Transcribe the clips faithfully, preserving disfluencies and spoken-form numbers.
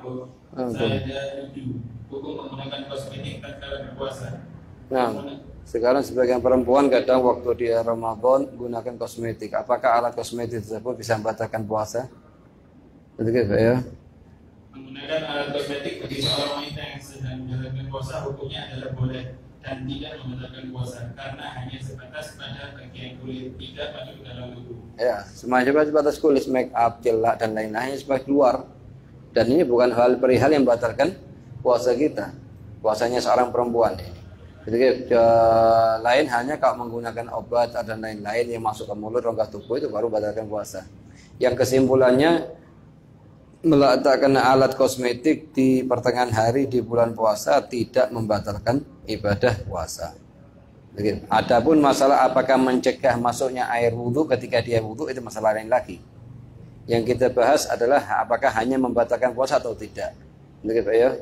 mabuk. Saya ada tujuh hukum menggunakan kosmetik tatkala berpuasa. Nah, sekarang sebagian perempuan kadang waktu dia Ramadan gunakan kosmetik. Apakah alat kosmetik tersebut bisa membatalkan puasa? Begitu ya. Menggunakan alat kosmetik bagi seorang wanita yang sedang menjalankan puasa hukumnya adalah boleh dan tidak membatalkan puasa karena hanya sebatas pada bagian kulit, tidak masuk dalam tubuh. Ya, semacam sebatas kulit, make up, celak dan lain-lain supaya keluar. Dan ini bukan hal perihal yang membatalkan puasa kita. Puasanya seorang perempuan ini. Jadi uh, lain hanya kalau menggunakan obat dan lain-lain yang masuk ke mulut, rongga tubuh itu baru batalkan puasa. Yang kesimpulannya meletakkan alat kosmetik di pertengahan hari di bulan puasa tidak membatalkan ibadah puasa. Begitu. Adapun masalah apakah mencegah masuknya air wudhu ketika dia wudhu itu masalah lain lagi. Yang kita bahas adalah apakah hanya membatalkan puasa atau tidak. Begitu ya.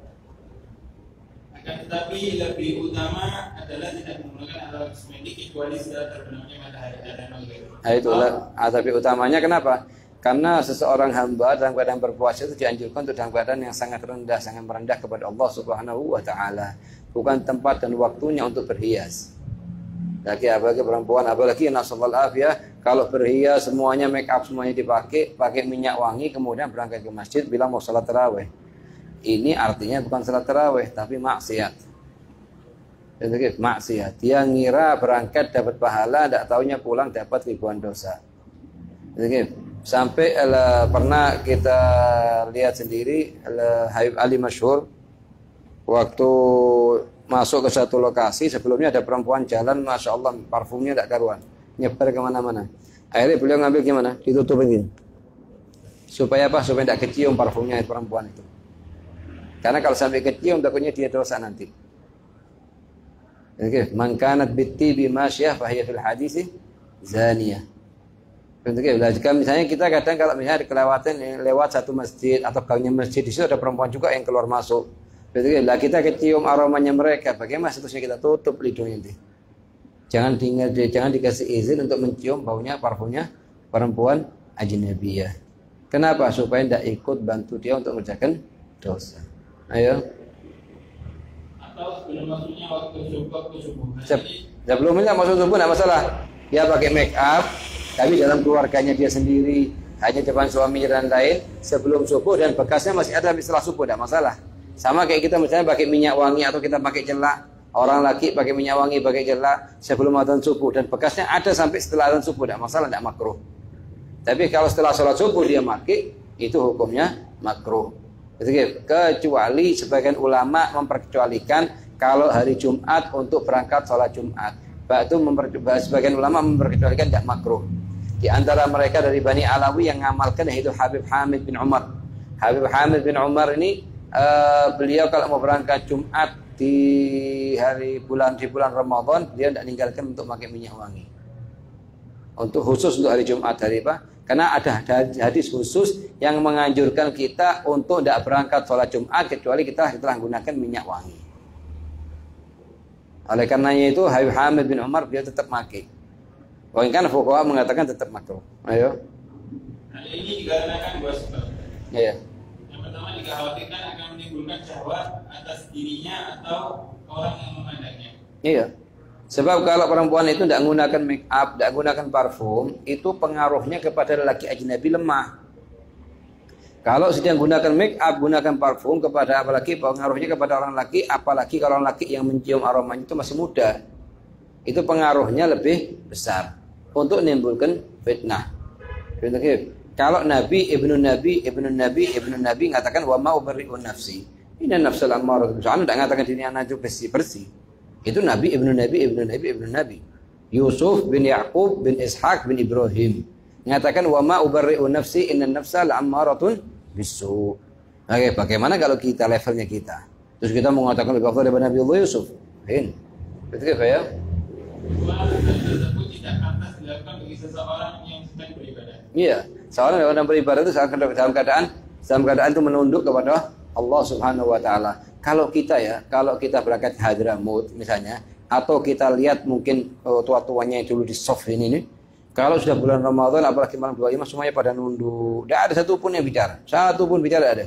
Akan tetapi lebih utama adalah tidak menggunakan alat kosmetik kecuali setelah terbenamnya matahari dan maghrib. Nah, itulah. Ah, tapi utamanya kenapa? Karena seseorang hamba dalam keadaan berpuasa itu dianjurkan untuk dalam keadaan yang sangat rendah, sangat merendah kepada Allah Subhanahu wa taala. Bukan tempat dan waktunya untuk berhias. Lagi apalagi perempuan, apalagi nasallallahu afiyah, kalau berhias semuanya make up semuanya dipakai, pakai minyak wangi kemudian berangkat ke masjid bilang mau salat tarawih. Ini artinya bukan salat tarawih tapi maksiat. Jadi maksiat. Dia ngira berangkat dapat pahala, tidak taunya pulang dapat ribuan dosa. Jadi sampai ala, pernah kita lihat sendiri ala, Habib Ali masyhur waktu masuk ke satu lokasi, sebelumnya ada perempuan jalan, masya Allah parfumnya tidak karuan, nyebar kemana-mana. Akhirnya beliau ngambil gimana? Ditutup begini. Supaya apa? Supaya tidak kecium parfumnya perempuan itu. Karena kalau sampai kecium takutnya dia dosa nanti. Oke, man kanat bitti bimasyah fahiya fil hadisi zaniyah. Oke, jika misalnya kita kadang kalau misalnya kelewatan lewat satu masjid atau gangnya masjid, di situ ada perempuan juga yang keluar masuk. Jadi lah kita kecium aromanya mereka, bagaimana seterusnya kita tutup lidahnya nanti. Jangan tinggal, jangan dikasih izin untuk mencium baunya parfumnya perempuan ajnabiyah. Kenapa? Supaya tidak ikut bantu dia untuk mengerjakan dosa. Ayo. Atau sebelum masuknya waktu subuh, waktu subuh. Sebelumnya masuk subuh tidak masalah. Dia pakai make up, tapi dalam keluarganya dia sendiri, hanya depan suaminya dan lain, sebelum subuh dan bekasnya masih ada setelah subuh, tidak masalah. Sama kayak kita misalnya pakai minyak wangi atau kita pakai celak, orang laki pakai minyak wangi, pakai celak sebelum adzan subuh dan bekasnya ada sampai setelah adzan subuh, tidak masalah, tidak makruh. Tapi kalau setelah sholat subuh dia pakai, itu hukumnya makruh. Jadi, kecuali sebagian ulama memperkecualikan kalau hari Jumat untuk berangkat sholat Jumat. Itu sebagian ulama memperkecualikan tidak makruh. Di antara mereka dari Bani Alawi yang mengamalkan yaitu Habib Hamid bin Umar. Habib Hamid bin Umar ini Uh, beliau kalau mau berangkat Jumat di hari bulan di bulan Ramadan, dia tidak meninggalkan untuk pakai minyak wangi. Untuk khusus untuk hari Jumat hari apa? Karena ada hadis khusus yang menganjurkan kita untuk tidak berangkat sholat Jumat kecuali kita telah menggunakan minyak wangi. Oleh karenanya itu Habib Hamid bin Umar dia tetap pakai. Bahkan fuqaha mengatakan tetap makruh. Ayo. Hal ini dikarenakan dua sebab. Iya. Pertama, dikhawatirkan akan menimbulkan syahwat atas dirinya atau orang yang memandangnya. Iya. Sebab kalau perempuan itu tidak menggunakan make up, tidak menggunakan parfum, itu pengaruhnya kepada lelaki ajnabi lemah. Kalau sedang menggunakan make up, gunakan parfum kepada apalagi pengaruhnya kepada orang laki, apalagi kalau orang laki yang mencium aromanya itu masih muda, itu pengaruhnya lebih besar untuk menimbulkan fitnah. Fitnah. Kalau Nabi, Ibnu Nabi, Ibnu Nabi, Ibnu Nabi mengatakan wa ma ubarri'un nafsi. Inna nafsal ammarah bisu'. Anda tidak mengatakan dirinya anak bersih-bersih. Itu Nabi, Ibnu Nabi, Ibnu Nabi, Ibnu Nabi. Yusuf bin Yaqub bin Ishaq bin Ibrahim mengatakan wa ma ubarri'un nafsi inna nafsal ammaratun bisu'. Oke, bagaimana kalau kita levelnya kita? Terus kita mengatakan lebih afdal daripada Nabi Allah Yusuf. Ini. Betul ya? Dua tersebut tidak pantas dilakukan bagi seseorang yang sedang beribadah. Iya. Seorang dalam beribadah itu dalam keadaan dalam keadaan itu menunduk kepada Allah Subhanahu wa taala. Kalau kita ya, kalau kita berangkat Hadramut misalnya, atau kita lihat mungkin uh, tua-tuanya yang dulu di soft ini nih, kalau sudah bulan Ramadan apalagi malam dua puluh lima semuanya pada nunduk. Tidak ada satu pun yang bicara. Satu pun bicara ada.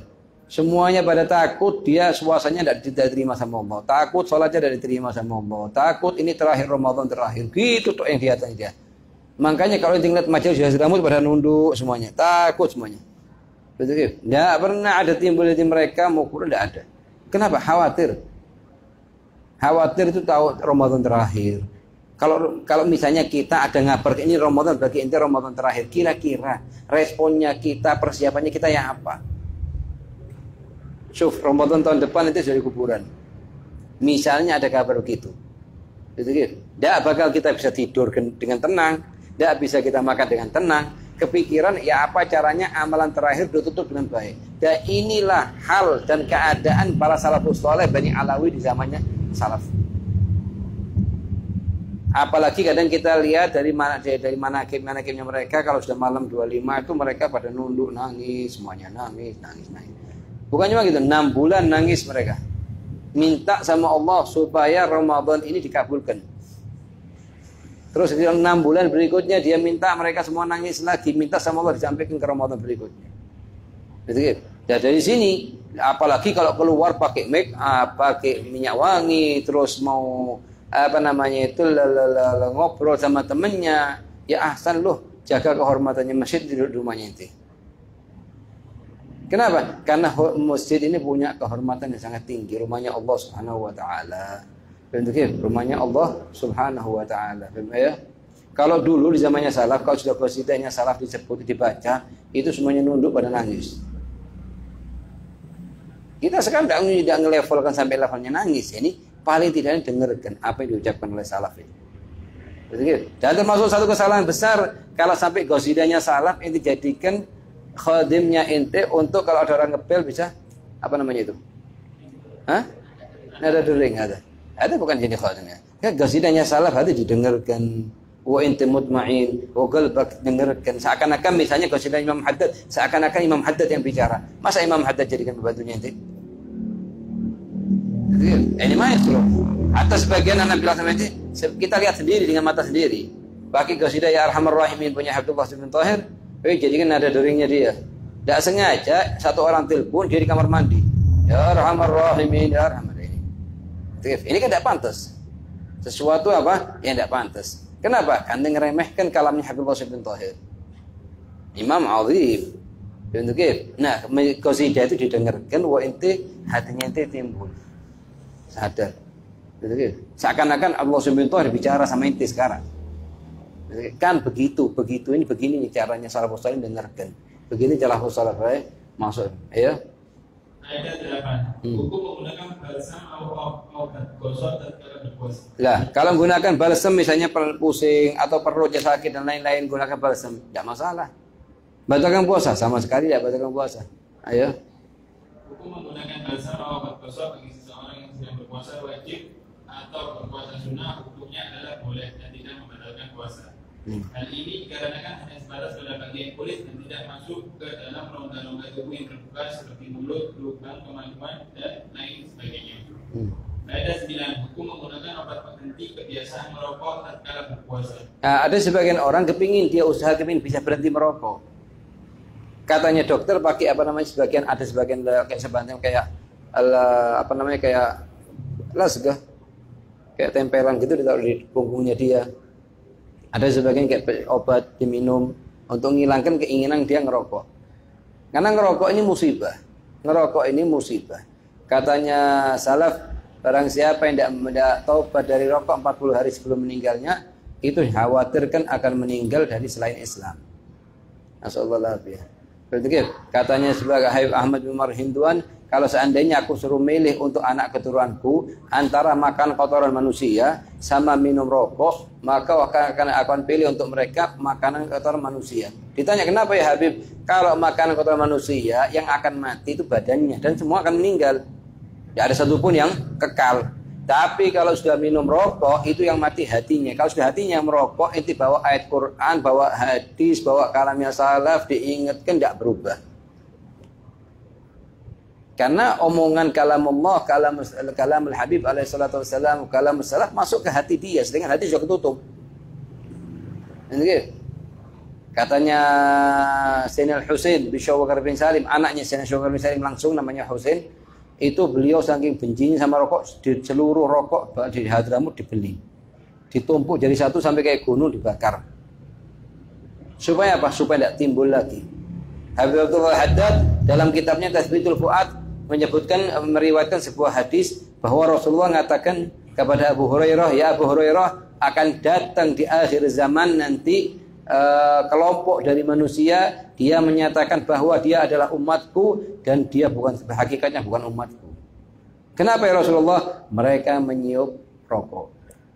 Semuanya pada takut dia suasanya tidak diterima sama Allah. Takut sholatnya tidak diterima sama Allah. Takut ini terakhir Ramadan terakhir. Gitu tuh yang dihatinya dia. Makanya kalau tingkat majelis rambut pada nunduk semuanya. Takut semuanya. Betul. Tidak pernah ada timbul di mereka mau kurang tidak ada. Kenapa? Khawatir. Khawatir itu tahu Ramadan terakhir. Kalau kalau misalnya kita ada ngabar ini Ramadan bagi inti Ramadan terakhir. Kira-kira responnya kita, persiapannya kita yang apa? Syuf, Ramadan tahun depan itu dari kuburan. Misalnya ada kabar begitu. Tidak bakal kita bisa tidur dengan tenang. Tidak bisa kita makan dengan tenang. Kepikiran ya apa caranya amalan terakhir ditutup dengan baik. Dan inilah hal dan keadaan para salafus saleh Bani Alawi di zamannya salaf. Apalagi kadang kita lihat dari mana dari mana manakibnya mereka kalau sudah malam dua puluh lima itu mereka pada nunduk nangis semuanya nangis nangis nangis. Bukan cuma gitu, enam bulan nangis mereka. Minta sama Allah supaya Ramadan ini dikabulkan. Terus di enam bulan berikutnya dia minta mereka semua nangis lagi, minta sama Allah disampaikan ke Ramadan berikutnya. Gitu. Dan dari sini, apalagi kalau keluar pakai make up, pakai minyak wangi, terus mau apa namanya itu ngobrol sama temennya, ya ahsan loh, jaga kehormatannya masjid di rumahnya itu. Kenapa? Karena masjid ini punya kehormatan yang sangat tinggi. Rumahnya Allah Subhanahu wa taala. Bentuknya rumahnya Allah Subhanahu wa taala. Ya? Kalau dulu di zamannya salaf, kalau sudah qasidahnya salaf disebut dibaca, itu semuanya nunduk pada nangis. Kita sekarang tidak tidak ngelevelkan sampai levelnya nangis. Ini paling tidak dengarkan apa yang diucapkan oleh salaf ini. Dan termasuk satu kesalahan besar kalau sampai qasidahnya salaf ini dijadikan khadimnya ente untuk kalau ada orang ngepel bisa apa namanya itu? Hah? Ada dering ada. Ada bukan jadi khadimnya. Ya qasidahnya salaf hati didengarkan. Wa ente mutmain, wa qalbak dengarkan. Seakan-akan misalnya qasidah Imam Haddad, seakan-akan Imam Haddad yang bicara. Masa Imam Haddad jadikan pembantunya ente? Ini maestro. Atas sebagian anak bilang sama ente, kita lihat sendiri dengan mata sendiri. Bagi qasidah Ya Arhamar Rahimin punya Abdullah bin Thahir, eh jadikan nada deringnya dia. Tidak sengaja satu orang telepon dia di kamar mandi. Ya Arhamar Rahimin, Ya Arhamar Rahimin. Ini kan tidak pantas. Sesuatu apa yang tidak pantas. Kenapa? Karena ngeremehkan kalamnya Habibullah bin Thahir. Imam azim. Nah, qasidah itu didengarkan wa inti hatinya inti timbul. Sadar. Seakan-akan Allah bin Thahir bicara sama inti sekarang. Kan begitu, begitu ini begini caranya salafus saleh dengarkan. Begini cara salafus saleh masuk. Ya. Ayat delapan. Hukum menggunakan balsam atau obat gosok tatkala berpuasa. Lah, kalau menggunakan balsam misalnya perut pusing atau perutnya sakit dan lain-lain gunakan balsam, tidak masalah. Batalkan puasa sama sekali tidak batalkan puasa. Ayo. Hukum menggunakan balsam atau obat gosok bagi seseorang yang sedang berpuasa wajib atau berpuasa sunnah hukumnya adalah boleh dan tidak membatalkan puasa. Hmm. Hal ini dikarenakan hanya sebatas pada bagian kulit dan tidak masuk ke dalam rongga-rongga tubuh yang terbuka seperti mulut, lubang, kemaluan, dan lain sebagainya. Hmm. Ada sembilan hukum menggunakan obat penghenti kebiasaan merokok tatkala berpuasa. Nah, ada sebagian orang kepingin dia usaha kepingin bisa berhenti merokok. Katanya dokter pakai apa namanya sebagian ada sebagian kayak sebanting kayak ala, apa namanya kayak lasgah kayak tempelan gitu ditaruh di punggungnya dia. Ada sebagian kayak obat diminum untuk menghilangkan keinginan dia ngerokok. Karena ngerokok ini musibah. Ngerokok ini musibah. Katanya salaf, barang siapa yang tidak taubat dari rokok empat puluh hari sebelum meninggalnya, itu dikhawatirkan akan meninggal dari selain Islam. Nasallallahu alaihi. Katanya sebagai Habib Ahmad bin Umar Hinduan, kalau seandainya aku suruh milih untuk anak keturunanku antara makan kotoran manusia sama minum rokok, maka akan akan pilih untuk mereka makanan kotoran manusia. Ditanya kenapa ya Habib? Kalau makanan kotoran manusia yang akan mati itu badannya dan semua akan meninggal. Tidak ada satupun yang kekal. Tapi kalau sudah minum rokok itu yang mati hatinya. Kalau sudah hatinya merokok, itu bawa ayat Quran, bawa hadis, bawa kalamnya salaf, diingatkan tidak berubah. Karena omongan kalam Allah, kalam kalam Al-Habib alaihi salatu wassalam, kalam salaf masuk ke hati dia, sedangkan hati sudah ketutup. Gitu. Katanya Sayyidina Husain bin Syawakar bin Salim, anaknya Sayyidina Syawakar bin Salim langsung namanya Husain, itu beliau saking bencinya sama rokok, di seluruh rokok di Hadramut dibeli, ditumpuk jadi satu sampai kayak gunung dibakar. Supaya apa? Supaya tidak timbul lagi. Habib Abdullah Haddad dalam kitabnya Tathbitul Fuad menyebutkan, meriwayatkan sebuah hadis bahwa Rasulullah mengatakan kepada Abu Hurairah, ya Abu Hurairah, akan datang di akhir zaman nanti uh, kelompok dari manusia, dia menyatakan bahwa dia adalah umatku dan dia bukan, hakikatnya bukan umatku. Kenapa ya Rasulullah? Mereka meniup rokok.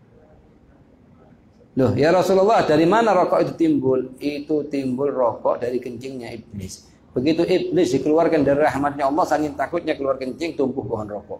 Loh ya Rasulullah, dari mana rokok itu timbul? Itu timbul rokok dari kencingnya iblis. Begitu iblis dikeluarkan dari rahmatnya Allah, saking takutnya keluar kencing, tumbuh pohon rokok.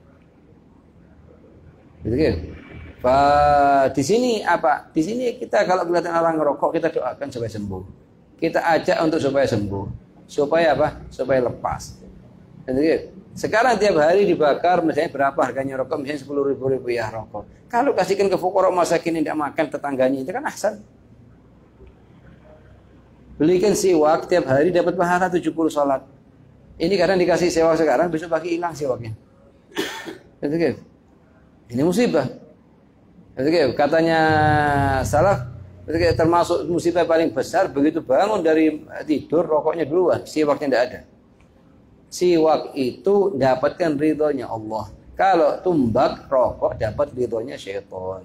Gitu kan? Pak, di sini apa? Di sini kita kalau kelihatan orang ngerokok, kita doakan supaya sembuh. Kita ajak untuk supaya sembuh. Supaya apa? Supaya lepas. Gitu kan? Sekarang tiap hari dibakar, misalnya berapa harganya rokok? Misalnya sepuluh ribu rupiah rokok. Kalau kasihkan ke fuqara masakin yang tidak makan tetangganya, itu kan ahsan. Belikan siwak, tiap hari dapat pahala tujuh puluh sholat. Ini kadang dikasih siwak sekarang, besok pagi hilang siwaknya. Gitu kan? Ini musibah. Gitu kan? Katanya salaf, termasuk musibah paling besar, begitu bangun dari tidur, rokoknya duluan, siwaknya tidak ada. Siwak itu dapatkan ridhonya Allah. Kalau tumbak rokok dapat ridhonya syaitan.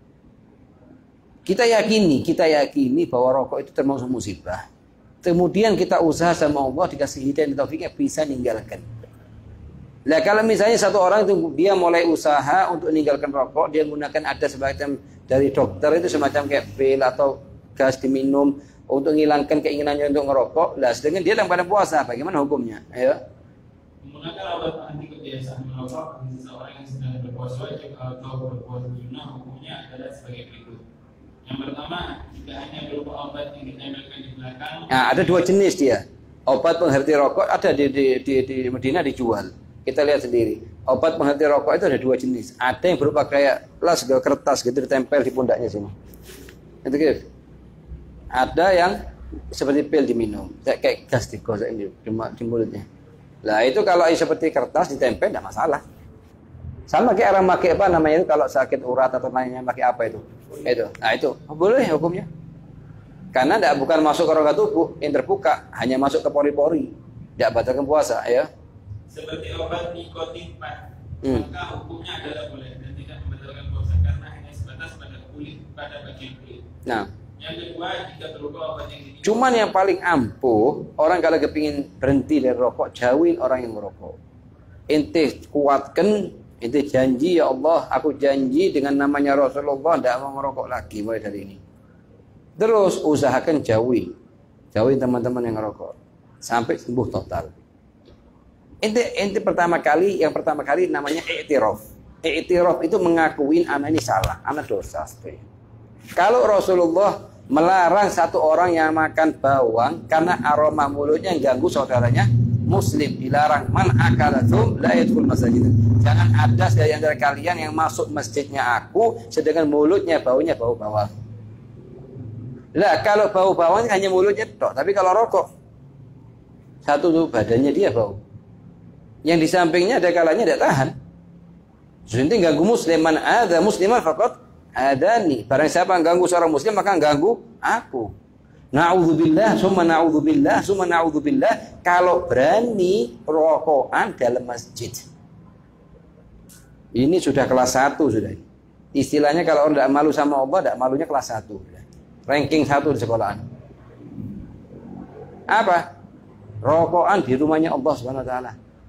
Kita yakini, kita yakini bahwa rokok itu termasuk musibah. Kemudian kita usaha sama Allah, dikasih hidayah dan taufiknya, bisa ninggalkan. Nah kalau misalnya satu orang itu dia mulai usaha untuk meninggalkan rokok, dia menggunakan ada semacam dari dokter itu semacam kayak pil atau gas diminum untuk menghilangkan keinginannya untuk ngerokok. Lah sedangkan dia dalam pada puasa, bagaimana hukumnya? Ayo. Menggunakan obat anti kebiasaan merokok seseorang yang sedang berpuasa wajib atau berpuasa sunnah, hukumnya adalah sebagai berikut. Yang pertama, jika hanya berupa obat yang ditempelkan di belakang. Nah, ada dua jenis dia. Obat penghenti rokok ada di di di, di Medina dijual. Kita lihat sendiri. Obat penghenti rokok itu ada dua jenis. Ada yang berupa kayak las kertas gitu ditempel di pundaknya sini. Itu gitu. Ada yang seperti pil diminum, kayak, kayak gas digosok ini di mulutnya. Lah itu kalau seperti kertas ditempel tidak masalah. Sama kayak orang pakai apa namanya itu kalau sakit urat atau lainnya pakai apa itu? Itu. Nah itu boleh hukumnya. Karena tidak bukan masuk ke rongga tubuh yang terbuka, hanya masuk ke pori-pori. Tidak batalkan puasa, ya. Seperti obat nikotin, Pak. Hmm. Maka hukumnya adalah boleh dan tidak membatalkan puasa karena hanya sebatas pada kulit, pada bagian kulit. Nah, yang kedua, jika berupa obat yang diminum. Cuman yang paling ampuh, orang kalau kepingin berhenti dari rokok, jauhin orang yang merokok. Ente kuatkan, ente janji, ya Allah, aku janji dengan namanya Rasulullah tidak mau merokok lagi mulai dari ini. Terus usahakan jauhi, jauhin teman-teman yang merokok sampai sembuh total. Ente, ente pertama kali, yang pertama kali namanya i'tiraf. I'tiraf itu mengakuin anak ini salah, anak dosa. Kalau Rasulullah melarang satu orang yang makan bawang karena aroma mulutnya ganggu saudaranya muslim, dilarang. Man akalatum la yadkhul masajid. Jangan ada dari antara kalian yang masuk masjidnya aku sedangkan mulutnya baunya bau bawang. Lah kalau bau bawang hanya mulutnya tok, tapi kalau rokok satu tuh badannya dia bau. Yang di sampingnya ada kalanya tidak tahan. Jadi ganggu muslim, man ada musliman faqat adani. Barang siapa yang ganggu seorang muslim maka ganggu aku. Na'udzubillah, summa na'udzubillah, summa na'udzubillah. Kalau berani rokokan dalam masjid. Ini sudah kelas satu sudah. Istilahnya kalau orang tidak malu sama Allah, tidak malunya kelas satu. Ranking satu di sekolahan. Apa? Rokokan di rumahnya Allah Subhanahu wa taala.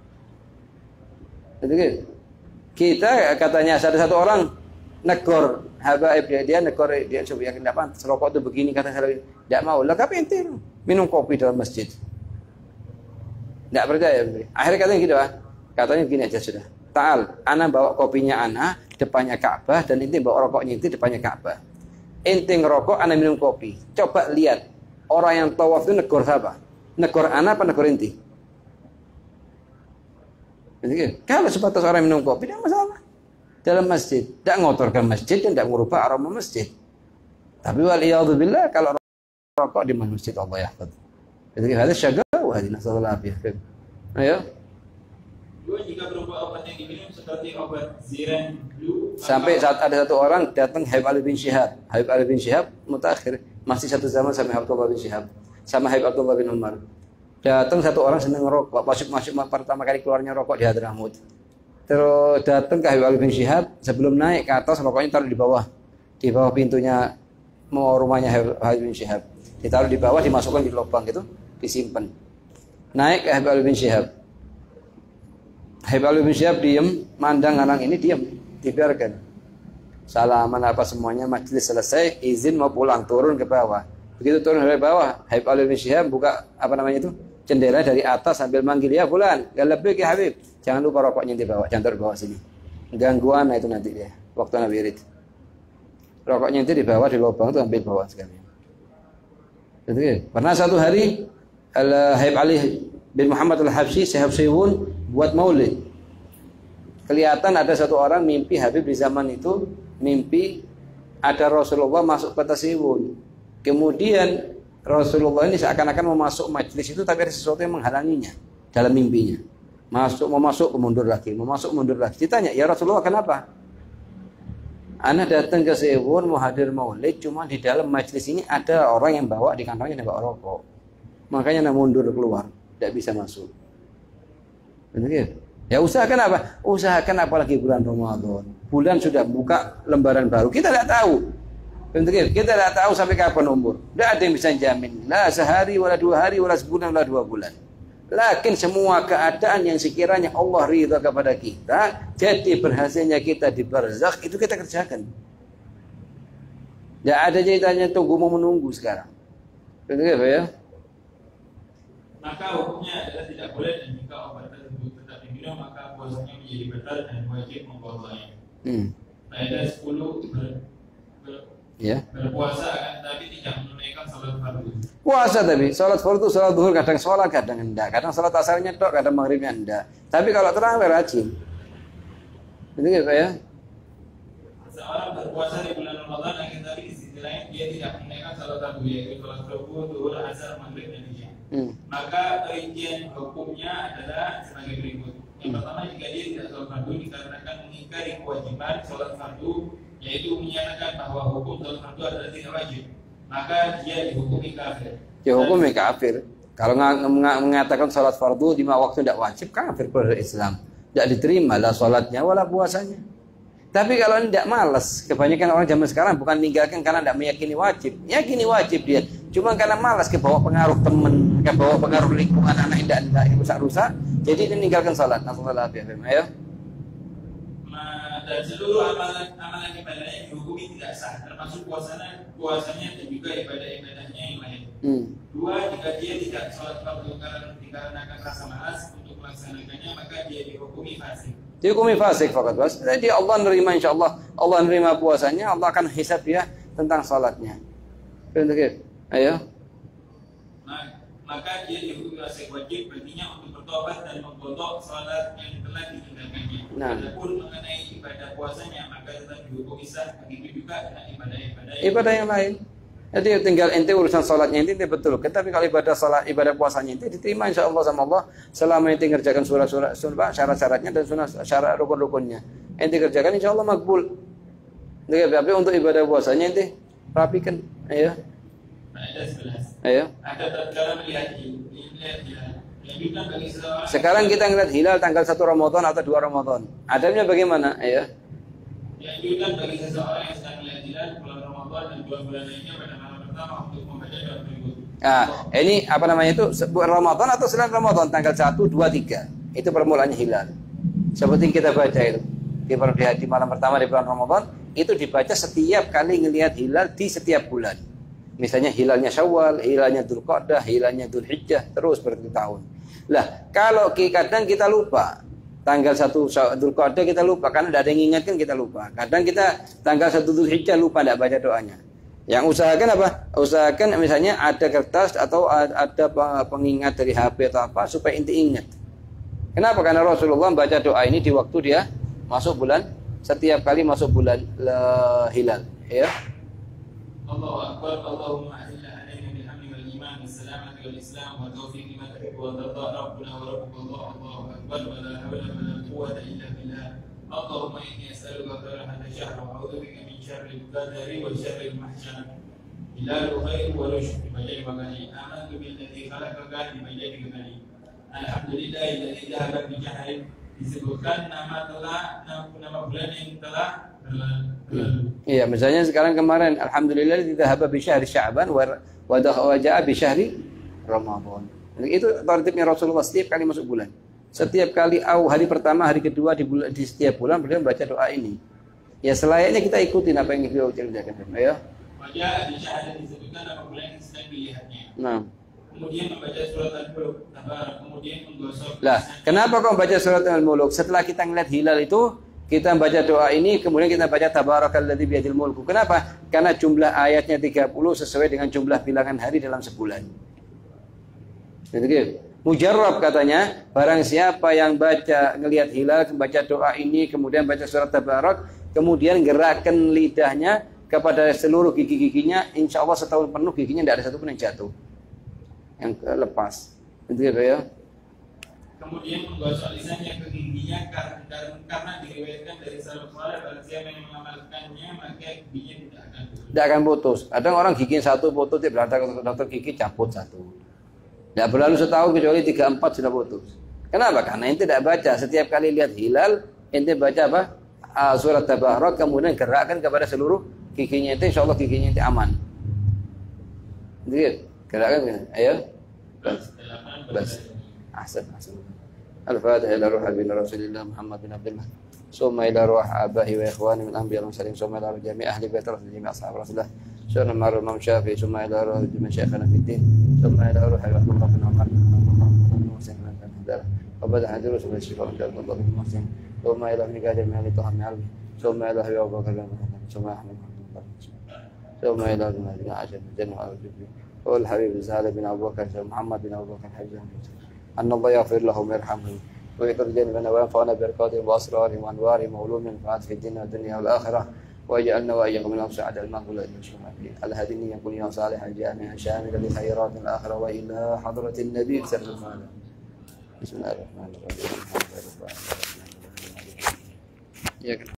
Jadi kita katanya ada satu orang negor habaib dia, dia negor dia coba yakin apa serokok itu begini kata saya tidak mau lah tapi ente minum kopi dalam masjid tidak percaya. Akhirnya katanya gitu ah katanya begini aja sudah ta'al ana bawa kopinya ana depannya Ka'bah dan ente bawa rokoknya ente depannya Ka'bah. Ente ngerokok ana minum kopi, coba lihat orang yang tawaf itu negor siapa? Negor ana apa negor ente? Jadi, kalau sebatas orang minum kopi tidak masalah dalam masjid, tidak ngotorkan masjid dan tidak merubah aroma masjid. Tapi waliyadzubillah kalau rokok di masjid Allah ya. Jadi hadis syagau hadis nasallallahu alaihi wasallam. Ayo. Dua, jika berupa obat yang diminum seperti obat ziran flu. Sampai saat ada satu orang datang Habib Ali bin Syihab. Habib Ali bin Syihab mutakhir, masih satu zaman sama Habib Abdullah bin Syihab, sama Habib Abdullah bin Umar. Datang satu orang seneng ngerokok, masuk-masuk pertama kali keluarnya rokok di Hadramut. Terus datang ke Habib Ali bin Syihab, sebelum naik ke atas rokoknya taruh di bawah. Di bawah pintunya mau rumahnya Habib bin Syihab. Ditaruh di bawah, dimasukkan di lubang gitu, disimpan. Naik ke Habib Ali bin Syihab. Habib Ali bin Syihab diam, mandang orang ini diam, dibiarkan. Salaman apa semuanya, majelis selesai, izin mau pulang, turun ke bawah. Begitu turun dari bawah, Habib Ali bin Syihab buka apa namanya itu, jendela dari atas sambil manggil, ya fulan, galabik ya Habib, jangan lupa rokoknya dibawa, jangan taruh bawah sini. Gangguan itu nanti dia, waktu Nabi Irid. Rokoknya itu dibawa di lubang itu ambil bawa sekalian. Gitu ya. Pernah satu hari Habib Ali bin Muhammad al-Habsyi, Syekh Syiwun buat maulid. Kelihatan ada satu orang mimpi Habib di zaman itu, mimpi ada Rasulullah masuk kota Syiwun. Kemudian Rasulullah ini seakan-akan mau masuk majelis itu, tapi ada sesuatu yang menghalanginya dalam mimpinya. Masuk, mau masuk, mundur lagi, mau masuk, mundur lagi. Ditanya, ya Rasulullah kenapa? Ana datang ke Syiwun mau hadir maulid, cuma di dalam majelis ini ada orang yang bawa di kantongnya bawa rokok. Makanya ana mundur keluar, tidak bisa masuk. Benar. Ya usahakan apa? Usahakan apalagi bulan Ramadan. Bulan sudah buka lembaran baru. Kita tidak tahu. Benar. Kita tidak tahu sampai kapan umur. Tidak ada yang bisa jamin. Lah sehari, wala dua hari, wala sebulan, wala dua bulan. Lakin semua keadaan yang sekiranya Allah ridha kepada kita, jadi berhasilnya kita di barzakh, itu kita kerjakan. Tidak ada ceritanya tunggu mau menunggu sekarang. Benar ya? Maka hukumnya adalah tidak boleh, dan jika obat tersebut tetap diminum maka puasanya menjadi batal dan wajib mengqadha'nya. Hmm. Faedah sepuluh ber, ber, ya. Berpuasa akan tapi tidak menunaikan salat fardu. Puasa tapi salat fardu, salat zuhur kadang sholat kadang enggak, kadang salat asarnya tok, kadang maghribnya enggak. Tapi kalau tarawih rajin. Itu gitu ya. Seorang berpuasa di bulan Ramadan akan tapi di sisi lain dia tidak menunaikan salat fardu, yaitu salat subuh, zuhur, asar, maghrib dan isya. Hmm. Maka perincian hukumnya adalah sebagai berikut. Yang hmm. pertama, jika dia tidak sholat fardu dikarenakan mengingkari kewajiban sholat fardu, yaitu menyatakan bahwa hukum sholat fardu adalah tidak wajib, maka dia dihukumi kafir. Dihukumi kafir. Kalau mengatakan sholat fardu di waktu tidak wajib, kafir pada Islam. Tidak diterima lah sholatnya wala puasanya. Tapi kalau tidak malas, kebanyakan orang zaman sekarang bukan meninggalkan karena tidak meyakini wajib, yakini wajib dia. Cuma karena malas, kebawa pengaruh teman, kebawa pengaruh lingkungan anak tidak tidak rusak-rusak, jadi dia meninggalkan salat. Nasallallahu alaihi wasallam. Ayo. Dan seluruh amalan amalan ibadahnya dihukumi tidak sah, termasuk puasanya, puasanya dan juga ibadah-ibadahnya yang lain. Hmm. Dua, jika dia tidak sholat fardu karena dikarenakan rasa malas untuk melaksanakannya, maka dia dihukumi fasik. Dihukumi fasik fakat bos. Jadi Allah nerima, insya Allah Allah nerima puasanya, Allah akan hisab dia tentang salatnya. Begitu. Ayo. Nah, maka dia dihukumi fasik, wajib baginya untuk bertobat dan mengqadha salat yang telah ditinggalkannya. Nah. Adapun mengenai ibadah puasanya, maka tetap dihukumi sah, begitu juga dengan ibadah-ibadah yang, ibadah yang lain. Jadi tinggal ente urusan salatnya ente betul. Tapi kalau ibadah salat, ibadah puasanya ente diterima insya Allah sama Allah selama ente kerjakan surah-surah sunnah, syarat-syaratnya dan sunnah syarat rukun-rukunnya. Ente kerjakan insya Allah makbul. Tapi untuk ibadah puasanya ente rapikan. Ayo. Ada sebelas. Ayo. Ada tatkala melihat melihat hilal. Sekarang kita ngeliat hilal tanggal satu Ramadan atau dua Ramadan. Adabnya bagaimana? Ayo. Dianjurkan bagi seseorang yang sedang melihat hilal bulan Ramadan dan dua bulan lainnya pada malam pertama untuk membaca doa berikut. Nah, ini apa namanya itu? Ramadan atau selain Ramadan tanggal satu, dua, tiga. Itu permulaannya hilal. Seperti kita baca itu. Di, di malam pertama di bulan Ramadan itu dibaca setiap kali ngelihat hilal di setiap bulan. Misalnya hilalnya Syawal, hilalnya Dzulqa'dah, hilalnya Dzulhijjah, terus berarti tahun. Lah, kalau kadang kita lupa tanggal satu Dzulqa'dah kita lupa karena tidak ada yang ingatkan, kita lupa. Kadang kita tanggal satu Dzulhijjah lupa tidak baca doanya. Yang usahakan apa? Usahakan misalnya ada kertas atau ada pengingat dari H P atau apa supaya inti ingat. Kenapa? Karena Rasulullah baca doa ini di waktu dia masuk bulan, setiap kali masuk bulan hilal, ya. Allahu Akbar, Allahumma a'inna 'alaina bil والإيمان والسلامة والإسلام والتوفيق لما تحب وترضى ربنا وربك الله الله أكبر ولا حول ولا قوة إلا بالله. اللهم إني أسألك خير هذا الشهر وأعوذ بك من شر القدر وشر المحشر. إلا الخير ولو شكر بجد وغني. آمنت بالذي خلقك بجد وغني. الحمد لله الذي ذهب بجهل. Disebutkan nama telah nama bulan yang telah berlalu. Iya, misalnya sekarang kemarin alhamdulillah dzahaba bi syahri Sya'ban wa wa jaa bi syahri Ramadan. Itu tartibnya Rasulullah setiap kali masuk bulan. Setiap kali au hari pertama, hari kedua di bulan di setiap bulan beliau baca doa ini. Ya selayaknya kita ikutin apa yang beliau ceritakan. Ya. Wajah di syahri disebutkan nama bulan yang sedang dilihatnya. Nah. Kemudian membaca surat Al-Mulk, kemudian menggosok. Lah, kenapa kau baca surat Al-Mulk? Setelah kita ngeliat hilal itu, kita baca doa ini, kemudian kita baca tabarakalladzi biyadil mulku. Kenapa? Karena jumlah ayatnya tiga puluh sesuai dengan jumlah bilangan hari dalam sebulan. Gitu. Mujarrab katanya, barang siapa yang baca ngelihat hilal, baca doa ini, kemudian baca surat tabarak, kemudian gerakan lidahnya kepada seluruh gigi-giginya, insya Allah setahun penuh giginya tidak ada satupun yang jatuh, yang lepas. Itu ya. Kemudian menggosok lisannya ke giginya karena, karena diriwayatkan dari salaf saleh barang siapa yang mengamalkannya maka giginya tidak akan putus. Tidak akan putus. Ada orang gigi satu putus, dia berangkat ke dokter gigi cabut satu. Tidak berlalu setahun kecuali tiga empat sudah putus. Kenapa? Karena ente tidak baca. Setiap kali lihat hilal, ente baca apa? Uh, surat Tabarak, kemudian gerakkan kepada seluruh giginya ente, insya Allah giginya ente aman. Gitu. Gerakkan, ayo. Bas. Ahsan, ahsan. Al-Fatihah ila ruh habibina Rasulillah Muhammad bin Abdullah. Summa ila ruh abahi wa ikhwani min anbiya wal mursalin. Summa ila ruh jami' ahli bait Rasul jami' ashab Rasulullah. Summa ila ruh Imam Syafi'i. Summa ila ruh jami' syekhana fid din. Summa ila ruh Abdullah bin Umar. وبدأ حديث رسول الله صلى الله عليه وسلم. ثم إلى ابن كثير من أهل طه من علمه. ثم إلى أبي بكر بن محمد. ثم أحمد بن حنبل. ثم إلى ابن أبي عاشر بن جنة الجبري. والحبيب سهل بن أبو بكر محمد بن أبو بكر حجه. أن الله يغفر لهم ويرحمهم ويغفر جنبنا وينفعنا بركاتهم وأسرارهم وأنوارهم وعلومهم فعاد في الدنيا والدنيا والآخرة ويجعلنا وإياكم من أسعد المغفرة للمسلمين على هذه النية كلنا صالحا جامعا شاملا لخيرات الآخرة وإلى حضرة النبي صلى الله عليه وسلم. بسم الله الرحمن الرحيم.